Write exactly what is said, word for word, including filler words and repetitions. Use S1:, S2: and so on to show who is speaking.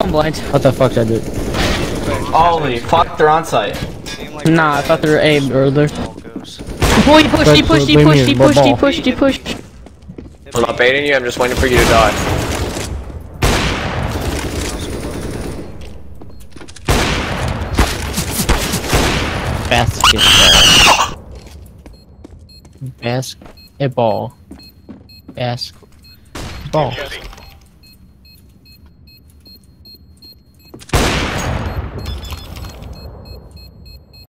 S1: I'm blind.
S2: What the fuck did I do?
S3: Holy fuck, they're on site.
S1: Nah, I thought they were A earlier. Oh, he pushed, he pushed, he pushed, he pushed, he pushed, he pushed.
S4: I'm not baiting you, I'm just waiting for you to die.
S2: Basketball. Basketball. Basketball.